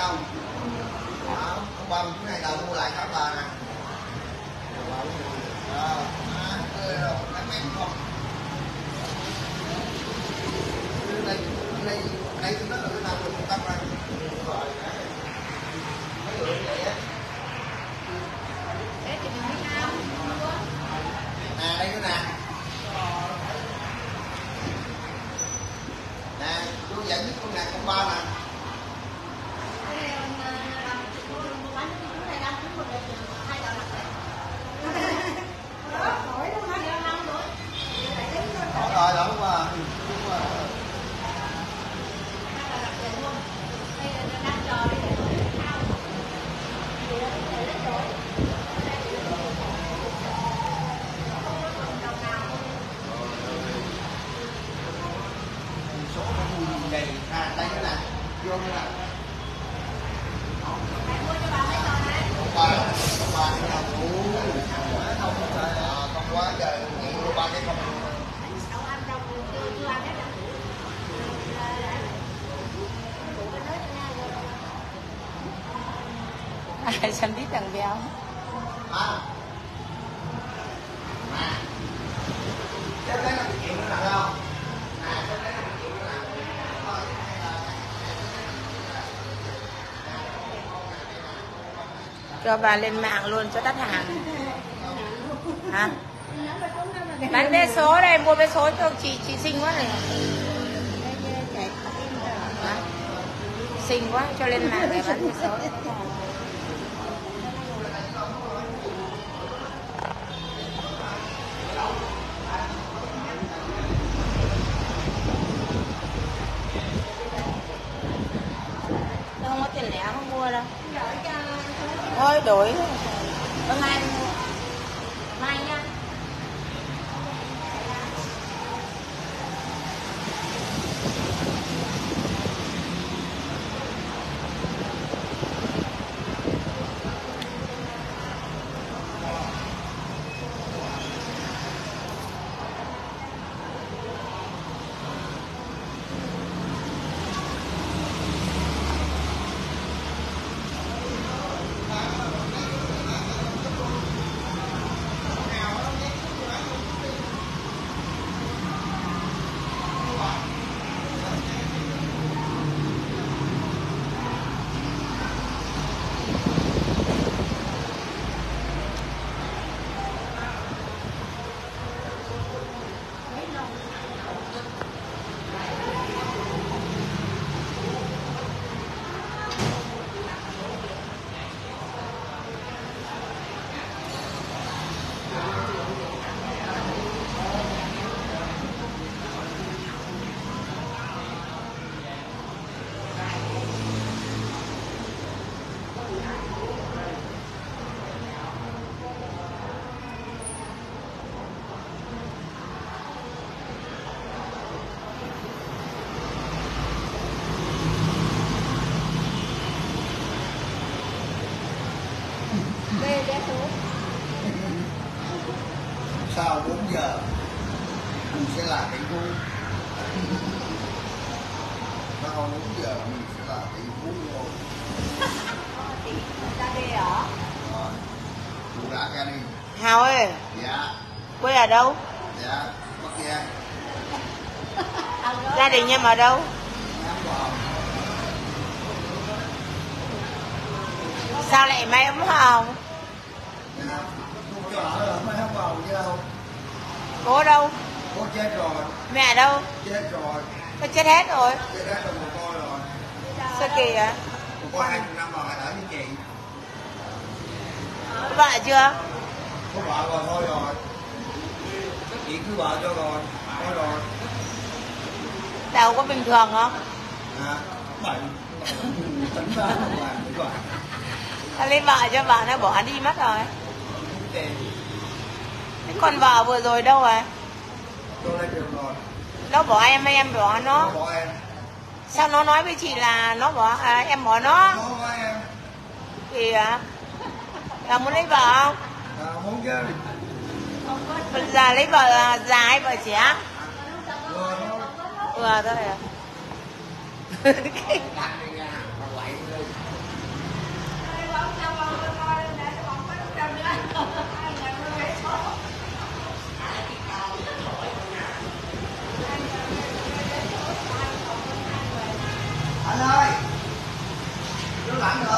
không? Đó, ông ba mình ngày đầu mua lại các bà nè. Rồi, mấy không. Đây tôi nói là cái nào mình tâm ra. Rồi, mấy người như vậy á. Nè, đây nữa nè. Nè, tôi dẫn với con nè, con ba nè. Rồi, đúng rồi. Số nó mua đầy đây nữa nè, vô nữa nè. Con ba nữa không quá trời, mua ba cái không. Ai xem biết thằng béo. Cho bà lên mạng luôn cho đắt hàng. Hả? Bán vé số đây, mua vé số cho chị xinh quá này. Hả? Xinh quá, cho lên mạng để bán vé số. Không có tiền lẻ không mua đâu. Thôi đổi. Bữa mai mua. Mai nha. Sau 4 giờ mình sẽ là tỷ phú. Sau 4 giờ mình sẽ là tỷ phú luôn. Ra đi hả? Rồi, chú đã ra đi. Hào ơi. Dạ. Quê ở đâu? Dạ, Bắc Giang. Gia đình em ở đâu? Sao lại may ấm hồng? Cho ở là mấy không vào chứ đâu. Bố ở đâu? Bố chết rồi. Mẹ ở đâu? Chết rồi. Nó chết hết rồi. Chết hết rồi, một con rồi. Sao kỳ vậy? Một con 20 năm rồi, ở với chị. Có vợ chưa? Có vợ rồi, thôi rồi. Các chị cứ vợ cho rồi, thôi rồi. Đâu có bình thường không? À, bệnh. Tỉnh ra không làm được rồi. Tao lấy vợ cho vợ nó bỏ đi mất rồi. Thế con vợ vừa rồi đâu rồi? tôi lên trường rồi. Nó bỏ em hay em bỏ nó? Nó bỏ em. Sao nó nói với chị là nó bỏ em bỏ nó? Nó bỏ em. Thì là muốn lấy vợ không? À, muốn chứ. Bây giờ lấy vợ già hay vợ trẻ? Vừa thôi. Vừa thôi à? Đặt đi nha, quậy đi.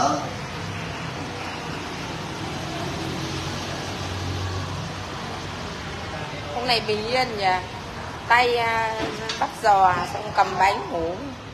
Hôm nay bình yên nhỉ, tay bắt giò xong cầm bánh ngủ.